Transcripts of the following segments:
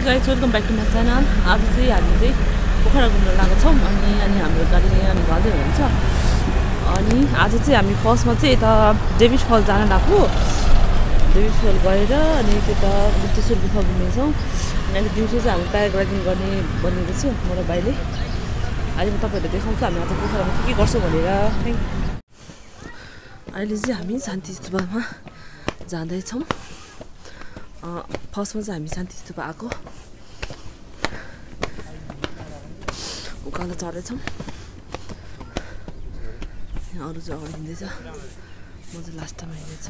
Guys welcome back to my channel. आज चाहिँ हामी चाहिँ पोखरा घुम्न लागेको छौँ अनि हाम्रो गाडी यहाँ गर्दै हुन्छ। अनि आज चाहिँ हामी फर्स्टमा चाहिँ यता डेभिड फल जान लाग्यो। डेभिड फल गएर अनि त्यता गुप्तेश्वर गुफा घुम्नेछौँ। अनि दिउँसो चाहिँ हामी प्याराग्लाइडिङ गर्ने बनेको छु म र भाइले। अहिले म तपाईँहरूले देखाउँछु हामी आज पोखरामा के गर्छौँ भनेर। अहिले चाहिँ हामी शान्ति स्तूपमा जाँदैछौँ। फर्स्टमा चाहिँ हामी शान्ति स्तूप आएको उकालो चढ्दैछौँ। यहाँ अरू चाहिँ अगाडि हिँड्दैछ, म चाहिँ लास्टमा हिँड्दैछु।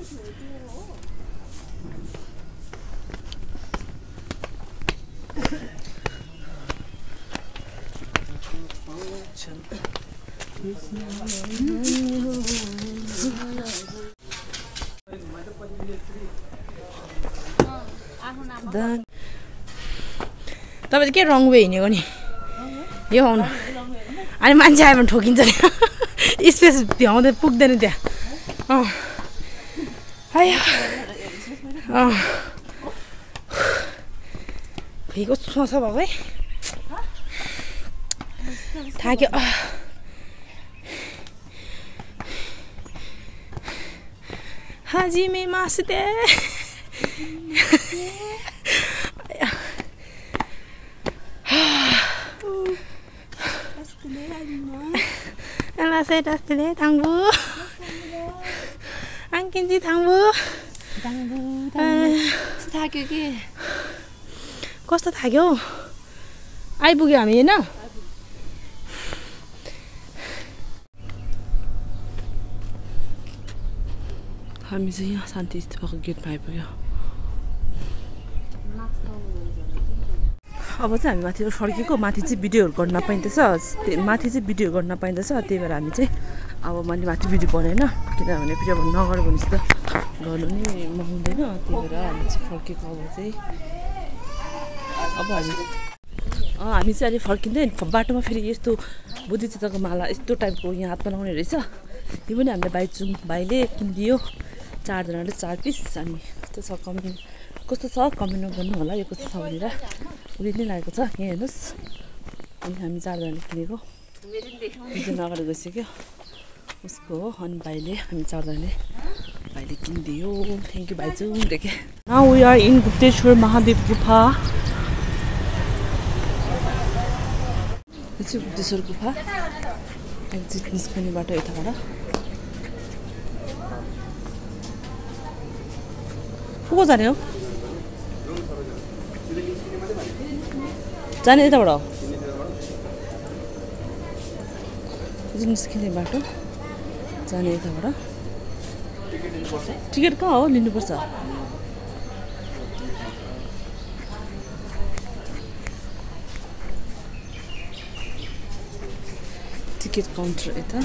तपाईँ के रङ वे हिँडेको नि यो आउनु। अनि मान्छे आयो भने ठोकिन्छ नि, स्पेस भ्याउँदै पुग्दैन त्यहाँ। फेको सोच भएको है, थाक्यो। हाजिमे मासुते Saya dah selesai tangguh. Angkin si tangguh. थाक्यो कि कस्तो थाक्यो? आइपुग्यो हामी हैन? हामी चाहिँ यहाँ शान्ति स्तूपको गेटमा आइपुग्यो। अब चाहिँ हामी माथि फर्केको, माथि चाहिँ भिडियोहरू गर्न नपाइँदैछ, माथि चाहिँ भिडियो गर्न नपाइँदैछ। त्यही भएर हामी चाहिँ अब मैले माथि भिडियो बनाएन, किनभने भिडियो नगर्यो भने जस्तो गर्नु नि मगाउँदैन। त्यही भएर हामी चाहिँ फर्केको। अब हामी चाहिँ अहिले फर्किँदै बाटोमा फेरि यस्तो बुद्धिचित्तको माला यस्तो टाइपको यहाँ हातमा लगाउने रहेछ। यो पनि हामीले भाइले किनिदियो, 4 जनाले 4 पिस। अनि कस्तो छ कमेन्टमा गर्नु होला यो कस्तो छ भनेर। उसले नै लागेको छ यहाँ हेर्नुहोस्। अनि हामी 4 जनाले किनेको, 2 जना अगाडि गइसक्यो उसको हो। अनि भाइले हामी 4 जनाले भाइले किनिदियो। थ्याङ्क यू भाइजू देखे। Now we are in Gupteshwar Mahadev गुफा। यो चाहिँ गुप्तेश्वर गुफा एक्जिट निस्कने बाटो यताबाट। को जाने हो? जाने यताबाट हो निस्किने बाटो, जाने यताबाट। टिकट कहाँ हो लिनुपर्छ? टिकट काउन्टर यता।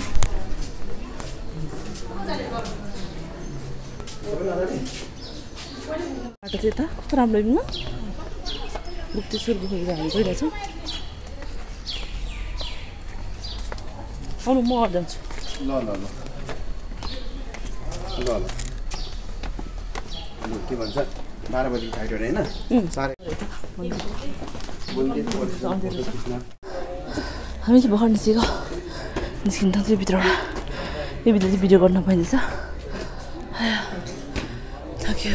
बाटो चाहिँ यता कस्तो राम्रो हेर्नु। गुप्तेश्वर गुफा हामी गइरहेछौँ। आउनु म अगाडि जान्छु। ल के भन्छ 12 बजी फ्लाइट होइन? हामी चाहिँ भर्खर निस्किन थाल्छ भित्रबाट। यो भित्र चाहिँ भिडियो गर्न पाइँदैछ। थाक्यो।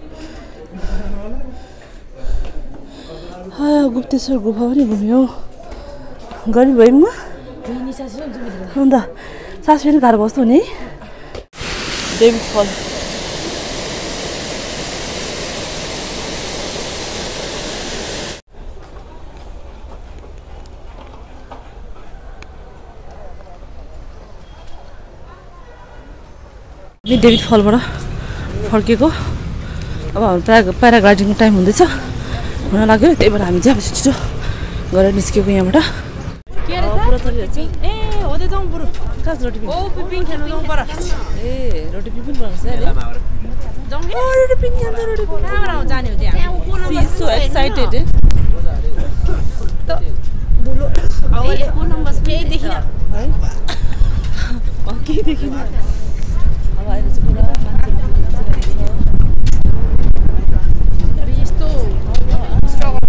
गुप्तेश्वर गुफा पनि घुम्यो, गरिब भए म अन्त सास फेरि गाह्रो बस्नु नि। डेभिड फल डेभिड फलबाट फर्केको। अब हाम्रो प्याराग्लाइडिङको टाइम हुँदैछ, हुन लाग्यो। त्यही भएर हामी चाहिँ अब छिटो गरेर निस्केको यहाँबाट। रोटी पिपिङ खेल्नु जाउँ पर। रोटी पिपिङ बनाउँछ अहिले। रोटी पिपिङ जान्छ। रोटी पिपिङ कहाँ जाने हो त्यहाँ? She is so excited. को नम्बर केही देखिन है? केही देखिन। अब अहिले चाहिँ पुरा मान्छेहरू यस्तो स्ट्रगल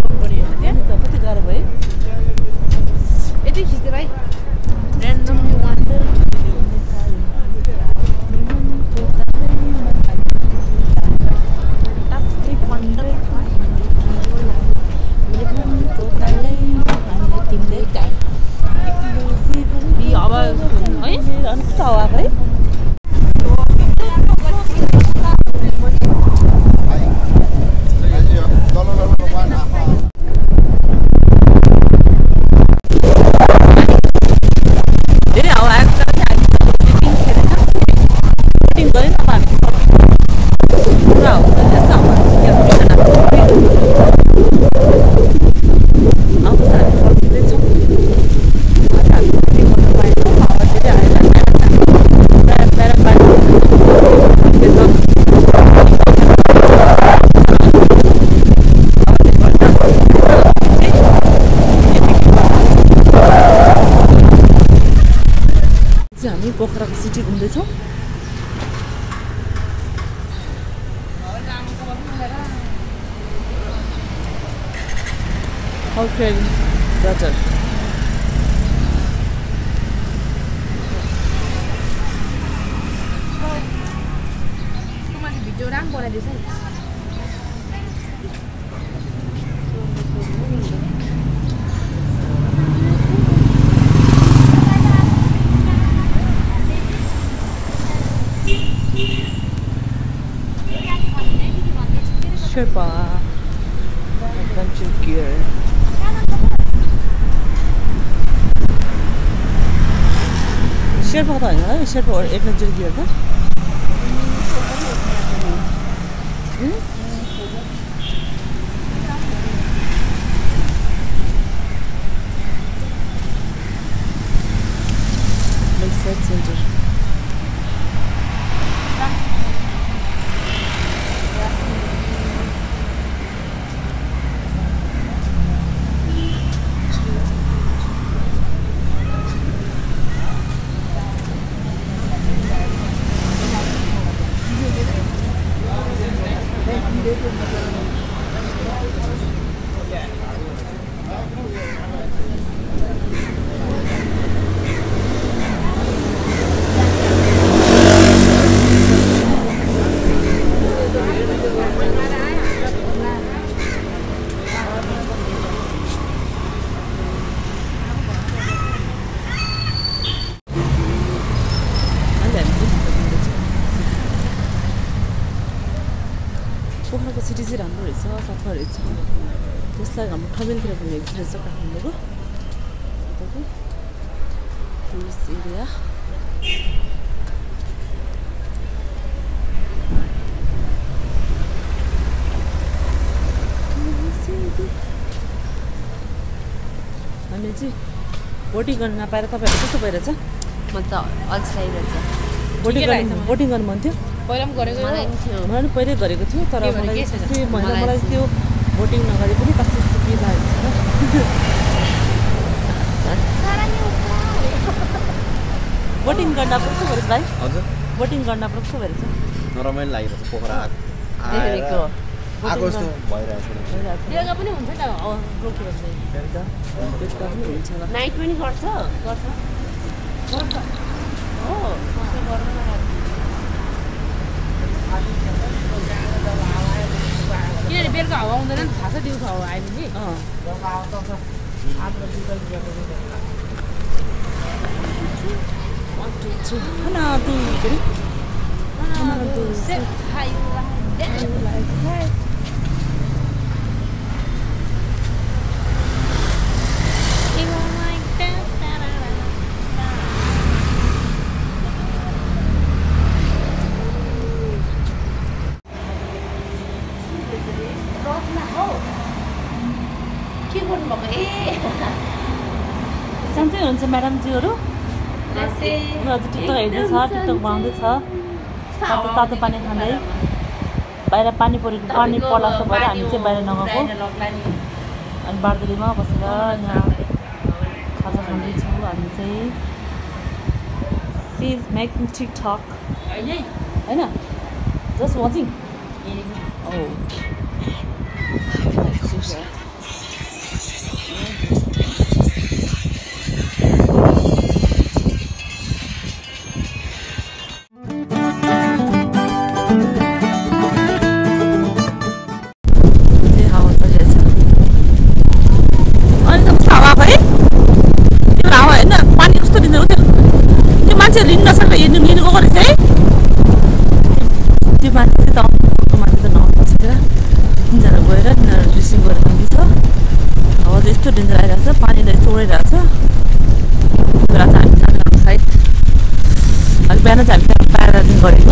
सिटी घुम्दैछौँ। Daughter. Video đang bỏ lại để xem. Sherpa adventure gear. Sherpa त होइन है Sherpa adventure gear त Lakeside Center. पोखराको सिटी चाहिँ राम्रो रहेछ, सफा रहेछ। त्यसलाई हाम्रो ठमेलतिर घुमेको रहेछ काठमाडौँको टुरिस्ट एरिया। हामी चाहिँ बोटिङ गर्न नपाएर तपाईँहरू कस्तो भइरहेछ? म त अल्छाइरहेछ। बोटिङ गर्नु मन थियो? पहिला पनि गरेको थियो। मलाई पनि पहिल्यै गरेको थियो तर मलाई त्यो बोटिङ नगरे पनि कस्तो के लागेको छ बोटिङ गर्न कस्तो भएछ भाइ? हजुर बोटिङ गर्न कस्तो भएछ? नरमाइलो लागिरहेछ पोखरा देखेको आएको जस्तो भइरहेछ। योगा पनि हुन्छ त नाइट पनि गर्छ हो किनभने बेलुका हावा आउँदैन नि थाहा छ दिउँसो हावा आयो भने के गर्नुभएको सन्चै हुन्छ म्याडमजीहरू? हजुर टिकटक हेर्दैछ, टिकटक बनाउँदैछ, तातो पानी खाँदै। बाहिर पानी परेको पानी पर्ला जस्तो भएर हामी चाहिँ बाहिर नगएको अनि बारदलीमा बसेर यहाँ खाजा खाँदैछौँ हामी चाहिँ। सी इज मेकिङ टिकटक होइन जस्ट वाचिङ। बिहान चाहिँ हामी प्याराग्लाइडिङ गरेको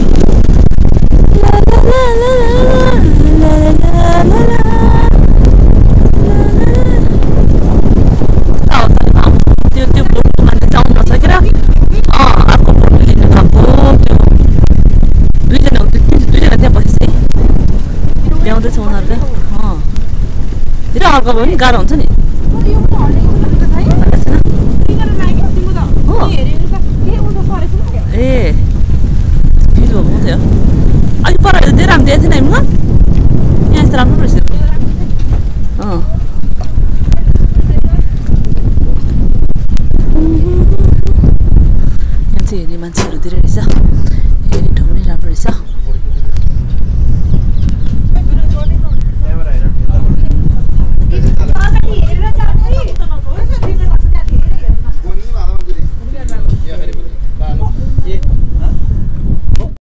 त्यो बोटको मान्छे चाहिँ आउनु नसकेर अर्को बोट लिनु गएको त्यो दुईजना त्यहाँ बसेछ है ल्याउँदैछ उनीहरूले धेरै अर्को भयो नि गाह्रो हुन्छ नि ए ए भिडियो बनाउँथ्यो अघि पर धेरै राम्रो देखेको थिएन हामीमा यहाँ यस्तो राम्रो रहेछ यहाँ चाहिँ हेर्ने मान्छेहरू धेरै रहेछ हेर्ने ठाउँ पनि राम्रो रहेछ